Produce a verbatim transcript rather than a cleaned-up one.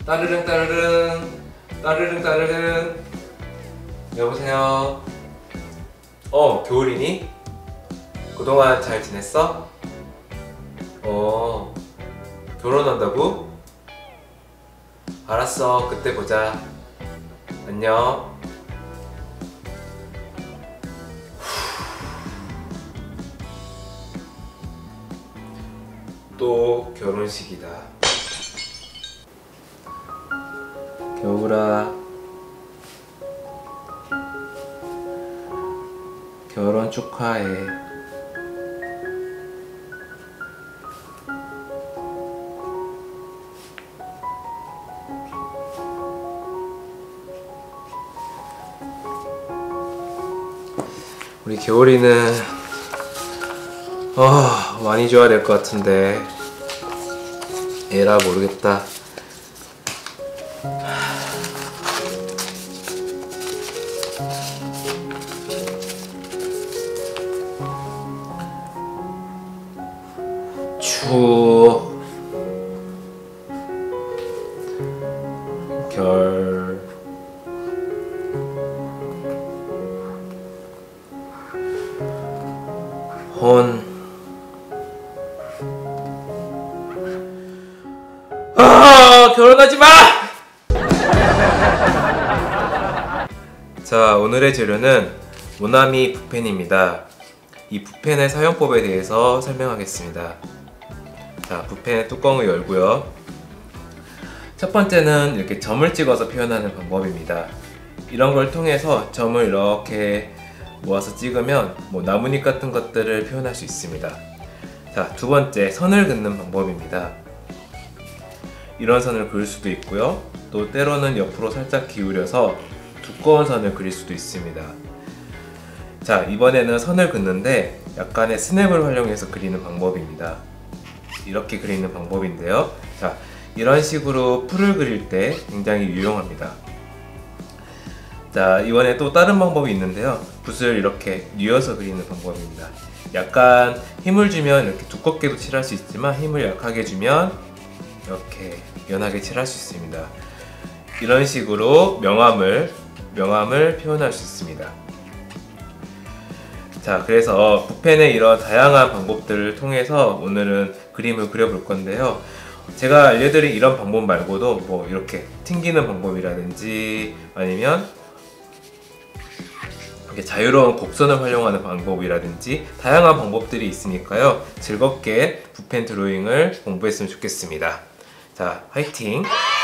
따르릉 따르릉 따르릉 따르릉. 여보세요. 어, 겨울이니? 그동안 잘 지냈어? 어, 결혼한다고? 알았어, 그때 보자. 안녕. 또 결혼식이다. 겨울아, 결혼 축하해. 우리 겨울이는 어, 많이 줘야 될 것 같은데 에라 모르겠다. 추 결 혼. 아, 결혼하지 마! 자, 오늘의 재료는 모나미 붓펜입니다. 이 붓펜의 사용법에 대해서 설명하겠습니다. 자, 붓펜의 뚜껑을 열고요. 첫 번째는 이렇게 점을 찍어서 표현하는 방법입니다. 이런 걸 통해서 점을 이렇게 모아서 찍으면 뭐 나뭇잎 같은 것들을 표현할 수 있습니다. 자, 두 번째, 선을 긋는 방법입니다. 이런 선을 그릴 수도 있고요. 또 때로는 옆으로 살짝 기울여서 두꺼운 선을 그릴 수도 있습니다. 자, 이번에는 선을 긋는데 약간의 스냅을 활용해서 그리는 방법입니다. 이렇게 그리는 방법인데요. 자, 이런 식으로 풀을 그릴 때 굉장히 유용합니다. 자, 이번에 또 다른 방법이 있는데요. 붓을 이렇게 뉘어서 그리는 방법입니다. 약간 힘을 주면 이렇게 두껍게도 칠할 수 있지만 힘을 약하게 주면 이렇게 연하게 칠할 수 있습니다. 이런 식으로 명암을 명암을 표현할 수 있습니다. 자, 그래서 붓펜의 이런 다양한 방법들을 통해서 오늘은 그림을 그려볼 건데요. 제가 알려드린 이런 방법 말고도 뭐 이렇게 튕기는 방법이라든지 아니면 이렇게 자유로운 곡선을 활용하는 방법이라든지 다양한 방법들이 있으니까요. 즐겁게 붓펜 드로잉을 공부했으면 좋겠습니다. 자, 화이팅!